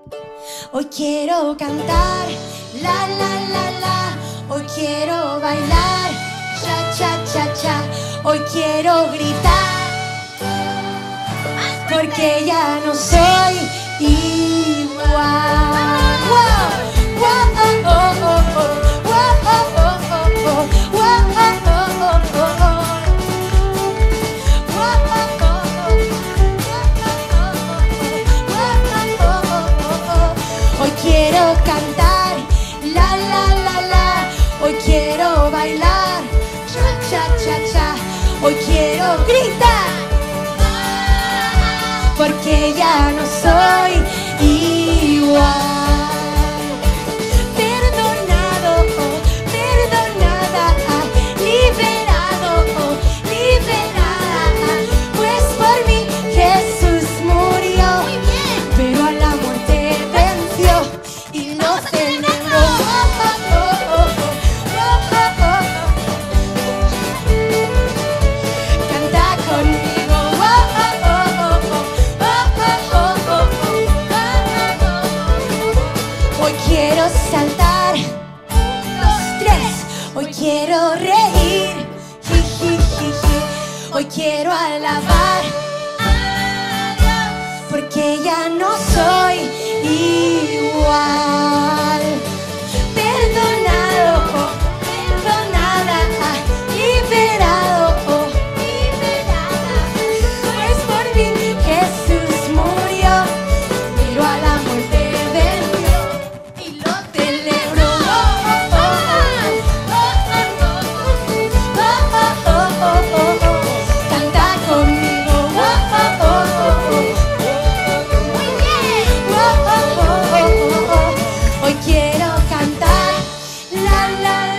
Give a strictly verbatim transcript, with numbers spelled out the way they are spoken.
Hoy quiero cantar, la la la la. Hoy quiero bailar, cha cha cha cha. Hoy quiero gritar, porque ya no soy igual. Wow, wow, oh, oh, oh, oh. Wow, oh, oh, oh, oh. Wow, oh, oh, oh, oh. Wow, oh, oh, oh. Hoy quiero cantar, la la la la. Hoy quiero bailar, cha cha cha cha. Hoy quiero gritar, porque ya no soy igual. Perdonado, oh, perdonada, liberado, oh, liberada. Pues por mí Jesús murió, pero a la muerte venció y lo celebró. Oh, oh, oh, oh, oh, oh, oh. Canta conmigo. Oh, oh, oh, oh, oh, oh, oh, oh. Hoy quiero saltar, los tres. Hoy quiero reír, ji, ji, ji, ji. Hoy quiero alabar a Dios, porque ya no soy igual. Perdonado, oh, perdonada, liberado, oh, liberada. Pues por mí Jesús murió, pero a la muerte venció y lo celebró. Oh, oh, oh, oh, oh, oh, oh, oh, oh. Canta conmigo. Oh, oh, oh, oh, oh. Muy bien. Oh, oh, oh, oh, oh. Hoy quiero cantar, la la